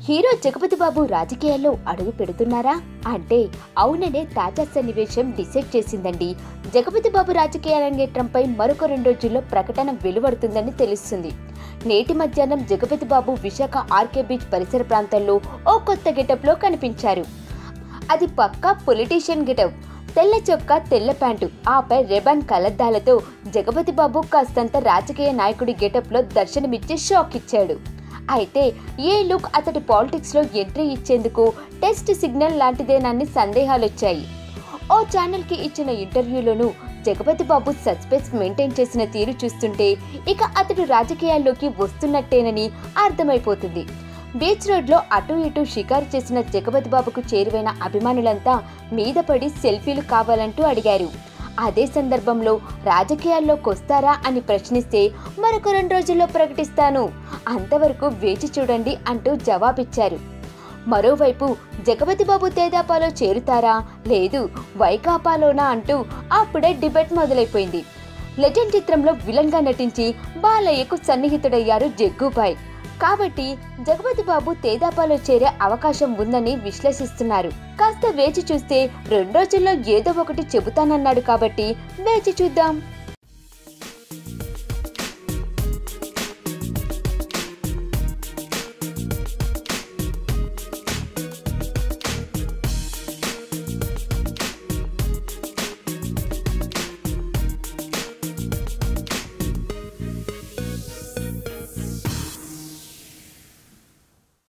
Hero Jagapathi బాబు రాజకీయాల్లో అడుగు పెడుతున్నారా అంటే అవుననే తాజా సన్నివేశం డిసైడ్ చేసిందండి. జగపతి బాబు రాజకీయ అరంగేట్రంపై మరొక 2 రోజుల్లో ప్రకటన వెలువడుతుందని తెలుస్తుంది. నేటి మధ్యాహ్నం జగపతి బాబు విశాఖ ఆర్కే బీచ్ పరిసర ప్రాంతాల్లో ఓ కొత్త గెటప్లో కనిపించారు. అది పక్కా పొలిటీషియన్ గెటప్. తెల్ల చొక్కా, తెల్ల ప్యాంటు, ఆపై రెబన్ కలద్దాలతో జగపతి బాబు కాస్తంత రాజకీయ నాయకుడి గెటప్లో దర్శనమిచ్చి షాక్ ఇచ్చాడు. అయితే ఏ లుక్ అతడి పాలిటిక్స్లో ఎంట్రీ ఇచ్చేందుకు టెస్ట్ సిగ్నల్ లాంటిదేనని సందేహాలొచ్చాయి. ఓ ఛానల్కి ఇచ్చిన ఇంటర్వ్యూలోనూ జగపతి బాబు సస్పెన్స్ మెయింటైన్ చేసిన తీరు చూస్తుంటే ఇక అతడు రాజకీయాల్లోకి వస్తున్నట్టేనని అర్థమైపోతుంది. బీచ్ రోడ్లో అటు ఇటు షికారు చేసిన జగపతి బాబుకు చేరువైన అభిమానులంతా మీద పడి సెల్ఫీలు కావాలంటూ అడిగారు. అదే సందర్భంలో రాజకీయాల్లోకొస్తారా అని ప్రశ్నిస్తే మరొక 2 రోజుల్లో ప్రకటిస్తాను, అంతవరకు వేచి చూడండి అంటూ జవాబిచ్చారు. మరోవైపు జగపతి బాబు తెదేపాలో చేరుతారా లేదు వైకాపాలోనా అంటూ అప్పుడే డిబేట్ మొదలైపోయింది. లెజెండ్ చిత్రంలో విలన్ గా నటించి బాలయ్యకు సన్నిహితుడయ్యారు జగ్గుబాయ్. కాబట్టి జగపతి బాబు తెదేపాలో చేరే అవకాశం ఉందని విశ్లేషిస్తున్నారు. కాస్త వేచి చూస్తే 2 రోజుల్లో ఏదో ఒకటి చెబుతానన్నాడు కాబట్టి వేచి చూద్దాం.